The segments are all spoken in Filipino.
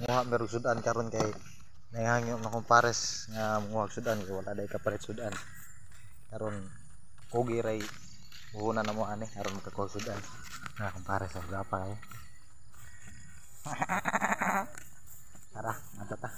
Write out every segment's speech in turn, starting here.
muha meru sudan karon kay nahangyo na kong pares nga muha sudan kay wala day kapalit sudan karon kogi ray una na mo ani aron makakuha sudan na kong pares sa gapa kay tara matata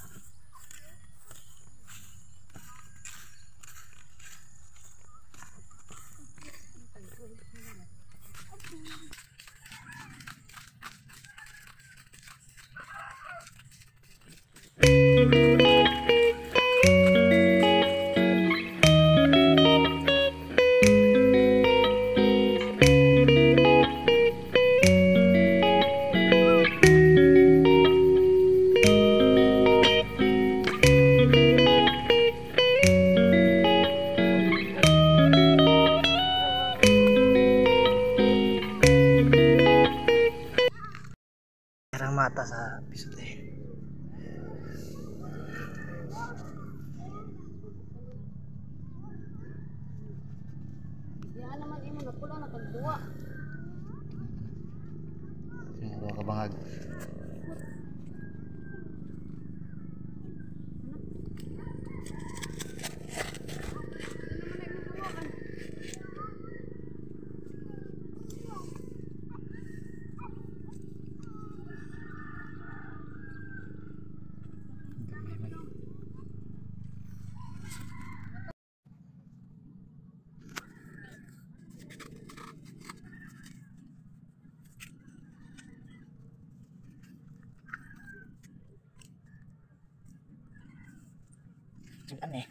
mata sa episode ya naman imo na pula na tagduwa dua ka bangag aneh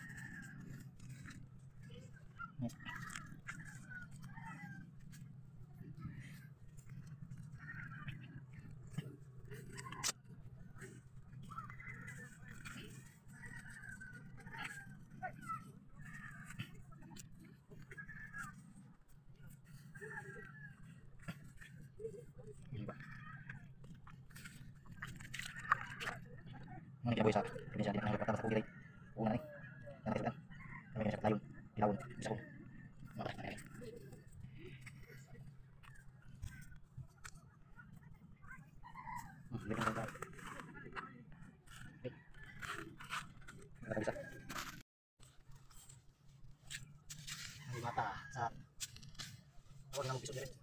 Ini dia boy sa bisa dia nang patah sa kugiray. Una ni. Nang kita. Kami sa tayon. Dilawon sa ko. Maka na. Dito na ba. Bisa. Ini mata sa orang nang bisa dire.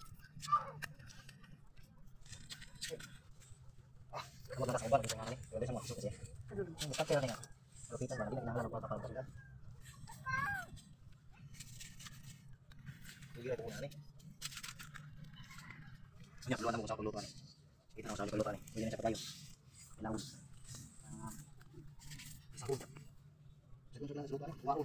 Kalau nggak sabar gitu kan nih, udah sama masuk aja. Ini kecil nih, kalau kita nggak nggak nggak bakal kan. Jadi ada punya nih. Banyak peluang mau peluang nih. Kita mau peluang nih. Ini siapa tahu? Laut. Sabun. Sabun nih. Wow.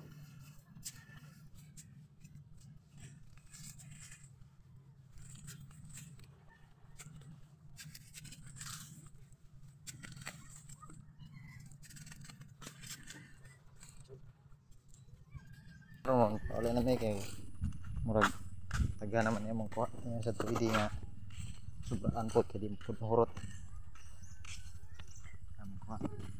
Oleh na may kay murag taga naman yung kuha sa tuwidi nga sobraan po kay di po mahurot ang kuha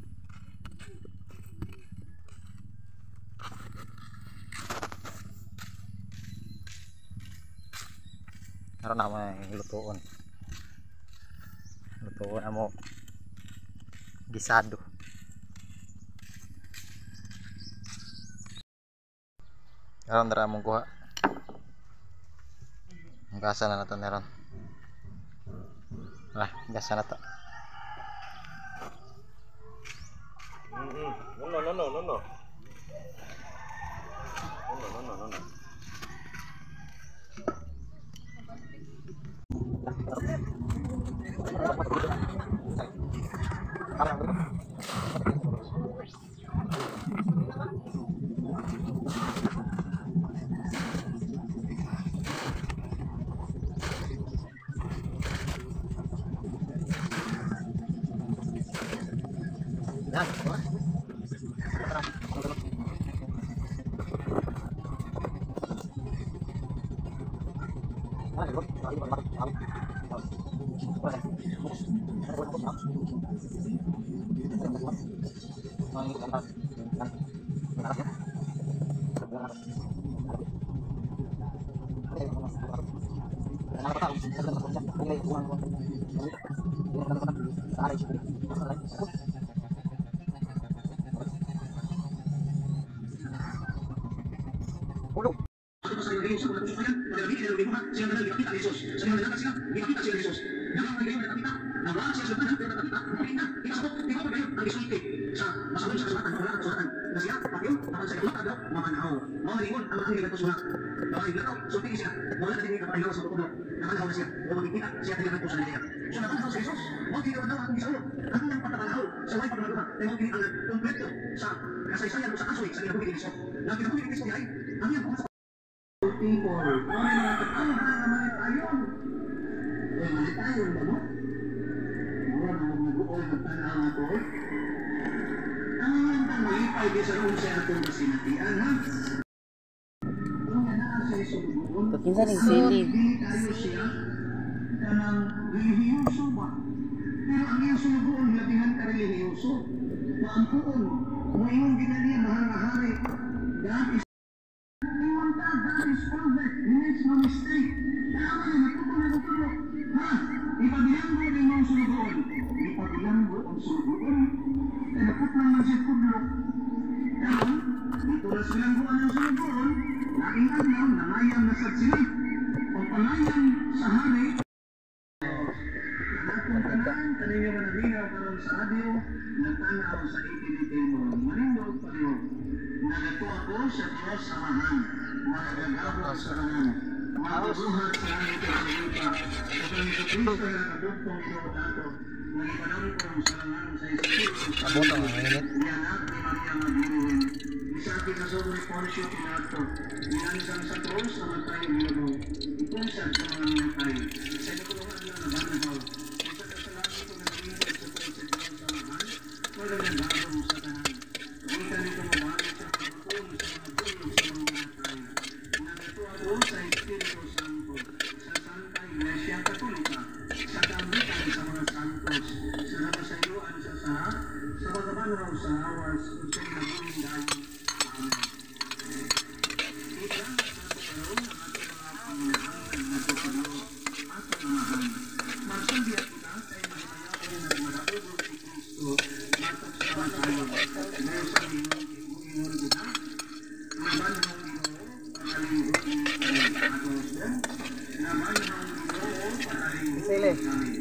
karon na may lutuon amo gisado. Karon dara mong kuha. Ang gasa na nato meron. Gasa na to. No. Nah, sila, ipakita siya Jesus. Dapat may gayon na nakita, na wala siya sultanan, pero nakita, nakita, ikasabot, ikaw pa gayon, ang isulti sa masalong sa kasulatan, wala ang kasulatan. Na siya, pagyo, tapos sa ilang tagaw, mamanaw. Mga lingon, ang mga nilagay sulat. Mga iglakaw, sulti siya, wala na din yung kapaligaw sa tutulo. Nakalaw na siya, o magkikita siya tinilagay po sa nilaya. So nakalaw sa Jesus, huwag kinawa na akong isalo. Ang nang patakalaw, sa way pagmagawa, ay huwag kinialan, kompleto sa kasaysayan o sa kasoy sa kinabuhi ni Cristo. Na kinabuhi ni Cristo niya ay, ang iyang pumasok. People, mga mga katawag na malitayon. Malitayon ba mo? Mura na huwag nag-uol ng tanang ako. Ang iyong pangayipay di sa roon sa atong kasinatian, ha? Kung nanaan sa isubugon, Kinsa ning sili? hindi tayo siya kanang relihiyoso ba? Pero ang iyong subugon, labihan ka relihiyoso. Maampuon, kung iyong ginaliya mahal-mahari, God is God is perfect. He makes no mistake. Tama na, natutulo. Ha? Ipabilanggo din mo ang sulugoon. Ipabilanggo ang sulugoon. Napot lang man siya kudlo. Karon, dito na silanggoan ang sulugoon. Laking adlaw, nangayang nasad sila. Ang pangayang sa hari. Nakong tanan, kaninyo manabinaw karon sa adyo, nagtanaw sa itinitay mo. Manindog paliw. Nagato ako sa Diyos Amahan. Nakagagawa sa kanan. Mabubuhat sa langit at sa lupa. Kapag ni Kristo na nakabugtong ito ato, nagipanampong sa langan sa Espiritu sa Abot ang init. Iyanak ni Maria Magdalene. Isaki na sobrang ni Poncio Pilato. Inansang sa krus na matay bilabong. Ipunsad sa mga namatay. Sa nakulungan na nabanahaw. Isa ka sa langit ko naglingkod sa krus sa Diyos Amahan. Wala nagagawang sa tanan. Wika nito mabalik sa pagkakon sa mga bulog sa mga namatay. Nagatuwa sa Espiritu Santo, sa Santa Iglesia Katolika, sa kaamitan sa mga santos, sa napasayuan sa saha, sa pagkabanaw sa awas, o sa inabuling dayon. Amen. Ika, nagkakaroon ng ating mga panginahangan na tutulo at pangamahan. Magsandiya kita kay mahimayaon at madaugol si Kristo, matok sa mga tayo. Dahil sa ingon kita, naman ng Sili.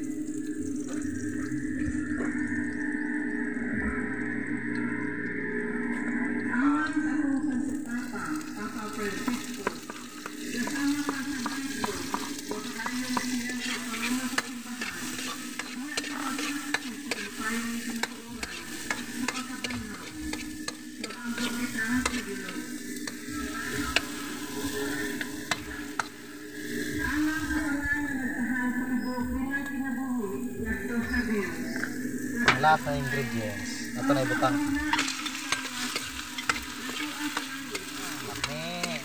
Lahat ng ingredients. Ito na ibutang. Mami.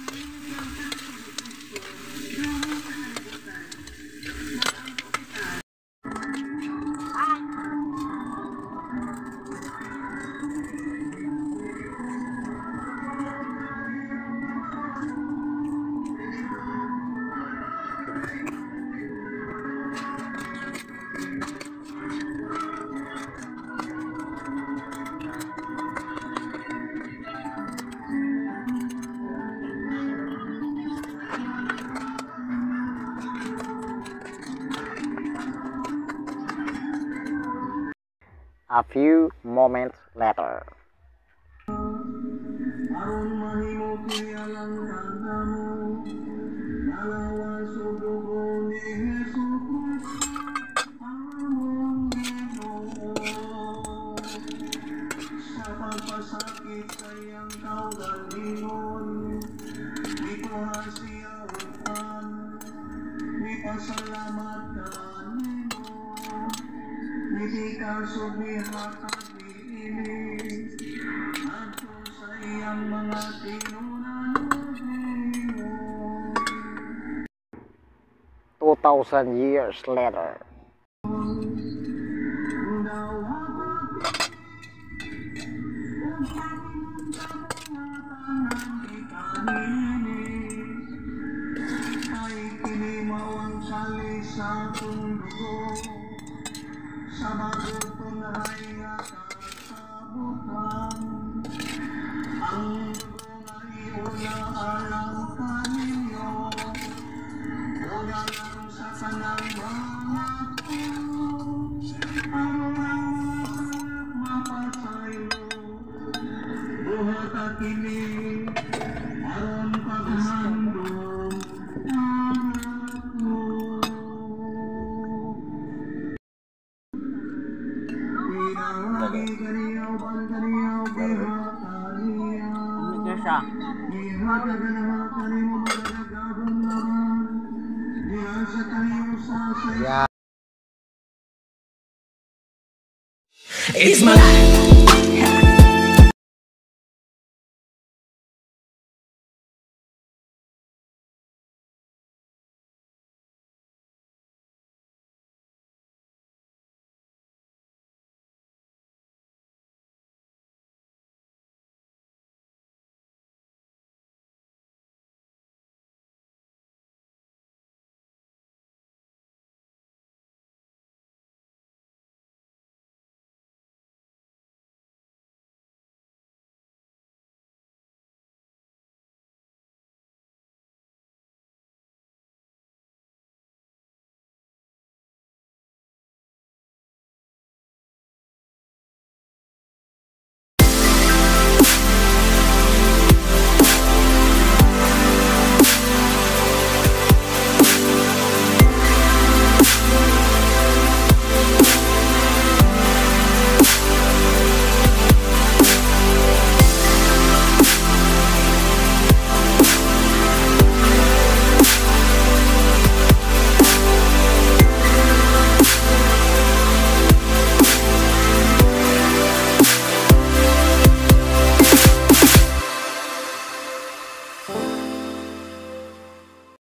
A few moments later. Aron mahimo kiyalang tandamo, nalawas o dugo ni Jesucristo, among Ginoo. Sa pagpasakit kayang kaugalingon, ikuha siya upan, ipasalamat kanimo, nibika subihat ini ato sa iyang mga tinunan mo. 2,000 years later. Ay kinimaw ang sali sa tundugo, sa magutong ay kakasabutan. Ang dugo na iula alang kaninyo, una lang sa Ya. It's my life.